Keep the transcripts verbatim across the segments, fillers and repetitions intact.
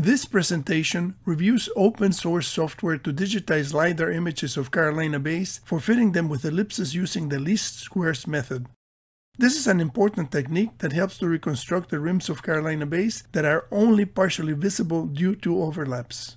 This presentation reviews open source software to digitize LiDAR images of Carolina bays for fitting them with ellipses using the LeastSquares method. This is an important technique that helps to reconstruct the rims of Carolina bays that are only partially visible due to overlaps.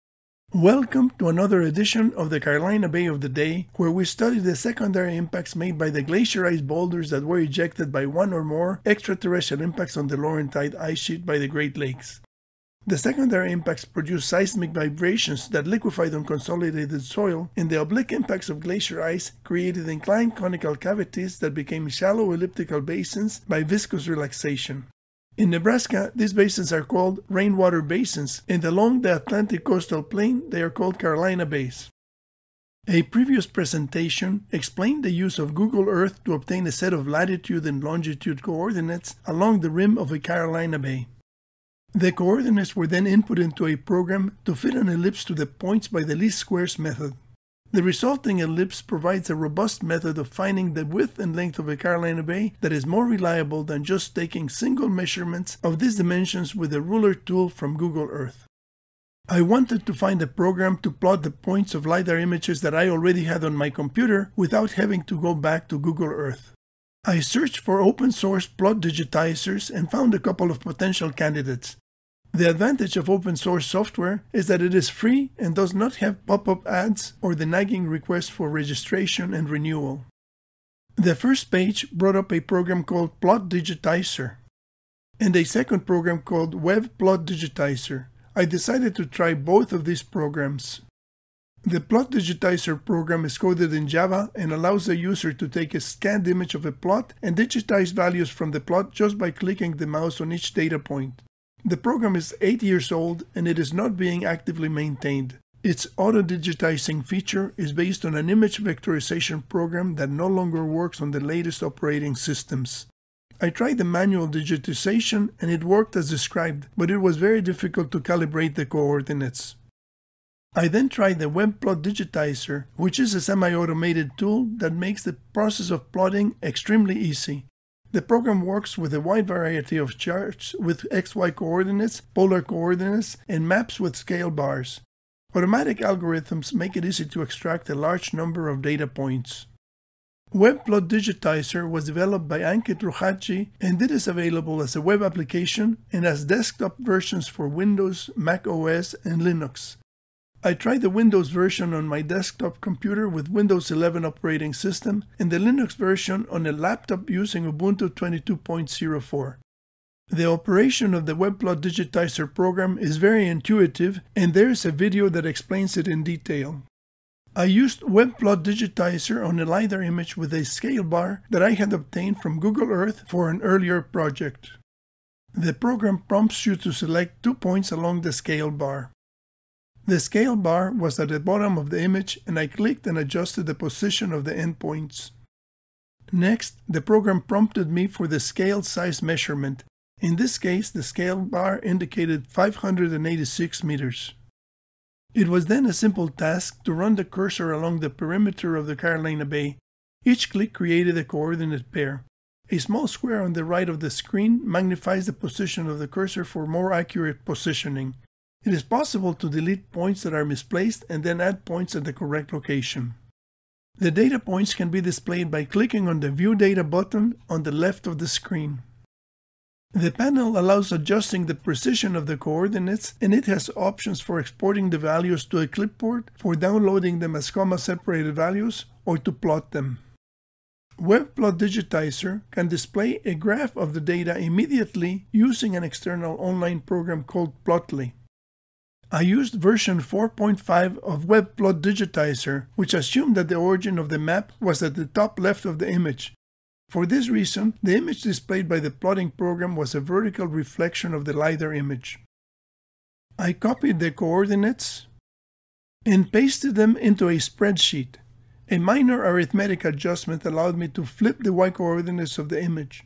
Welcome to another edition of the Carolina Bay of the Day, where we study the secondary impacts made by the glaciarized boulders that were ejected by one or more extraterrestrial impacts on the Laurentide ice sheet by the Great Lakes. The secondary impacts produce seismic vibrations that liquefied on consolidated soil, and the oblique impacts of glacier ice created inclined conical cavities that became shallow elliptical basins by viscous relaxation. In Nebraska, these basins are called rainwater basins, and along the Atlantic coastal plain they are called Carolina bays. A previous presentation explained the use of Google Earth to obtain a set of latitude and longitude coordinates along the rim of a Carolina bay. The coordinates were then input into a program to fit an ellipse to the points by the LeastSquares method. The resulting ellipse provides a robust method of finding the width and length of a Carolina bay that is more reliable than just taking single measurements of these dimensions with a ruler tool from Google Earth. I wanted to find a program to plot the points of LiDAR images that I already had on my computer without having to go back to Google Earth. I searched for open source plot digitizers and found a couple of potential candidates. The advantage of open source software is that it is free and does not have pop-up ads or the nagging request for registration and renewal. The first page brought up a program called WebPlotDigitizer and a second program called WebPlotDigitizer. I decided to try both of these programs. The WebPlotDigitizer program is coded in Java and allows the user to take a scanned image of a plot and digitize values from the plot just by clicking the mouse on each data point. The program is eight years old and it is not being actively maintained. Its auto-digitizing feature is based on an image vectorization program that no longer works on the latest operating systems. I tried the manual digitization and it worked as described, but it was very difficult to calibrate the coordinates. I then tried the WebPlotDigitizer, which is a semi-automated tool that makes the process of plotting extremely easy. The program works with a wide variety of charts with X Y coordinates, polar coordinates, and maps with scale bars. Automatic algorithms make it easy to extract a large number of data points. WebPlotDigitizer was developed by Ankit Rohatgi, and it is available as a web application and as desktop versions for Windows, Mac O S, and Linux. I tried the Windows version on my desktop computer with Windows eleven operating system and the Linux version on a laptop using Ubuntu twenty-two point oh four. The operation of the WebPlotDigitizer program is very intuitive, and there is a video that explains it in detail. I used WebPlotDigitizer on a LiDAR image with a scale bar that I had obtained from Google Earth for an earlier project. The program prompts you to select two points along the scale bar. The scale bar was at the bottom of the image and I clicked and adjusted the position of the endpoints. Next, the program prompted me for the scale size measurement. In this case, the scale bar indicated five hundred eighty-six meters. It was then a simple task to run the cursor along the perimeter of the Carolina Bay. Each click created a coordinate pair. A small square on the right of the screen magnifies the position of the cursor for more accurate positioning. It is possible to delete points that are misplaced and then add points at the correct location. The data points can be displayed by clicking on the View Data button on the left of the screen. The panel allows adjusting the precision of the coordinates, and it has options for exporting the values to a clipboard, for downloading them as comma-separated values, or to plot them. WebPlotDigitizer can display a graph of the data immediately using an external online program called Plotly. I used version four point five of WebPlotDigitizer, which assumed that the origin of the map was at the top left of the image. For this reason, the image displayed by the plotting program was a vertical reflection of the LiDAR image. I copied the coordinates and pasted them into a spreadsheet. A minor arithmetic adjustment allowed me to flip the Y coordinates of the image.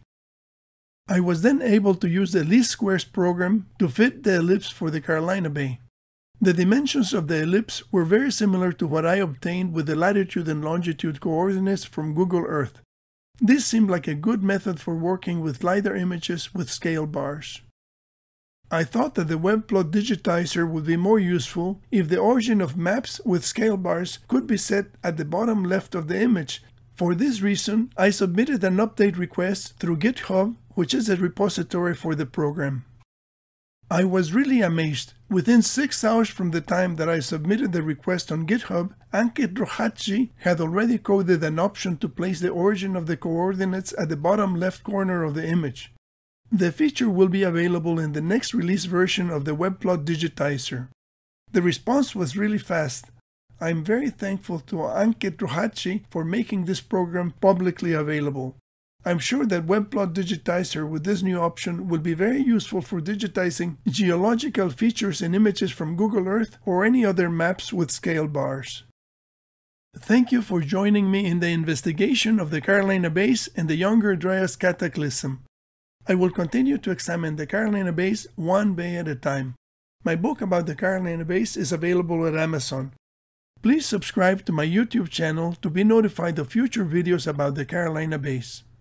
I was then able to use the LeastSquares program to fit the ellipse for the Carolina Bay. The dimensions of the ellipse were very similar to what I obtained with the latitude and longitude coordinates from Google Earth. This seemed like a good method for working with LiDAR images with scale bars. I thought that the WebPlotDigitizer would be more useful if the origin of maps with scale bars could be set at the bottom left of the image. For this reason, I submitted an update request through GitHub, which is a repository for the program. I was really amazed. Within six hours from the time that I submitted the request on GitHub, Ankit Rohatgi had already coded an option to place the origin of the coordinates at the bottom left corner of the image. The feature will be available in the next release version of the WebPlotDigitizer. The response was really fast. I am very thankful to Ankit Rohatgi for making this program publicly available. I'm sure that WebPlotDigitizer with this new option will be very useful for digitizing geological features in images from Google Earth or any other maps with scale bars. Thank you for joining me in the investigation of the Carolina Bays and the Younger Dryas Cataclysm. I will continue to examine the Carolina Bays one bay at a time. My book about the Carolina Bays is available at Amazon. Please subscribe to my YouTube channel to be notified of future videos about the Carolina Bays.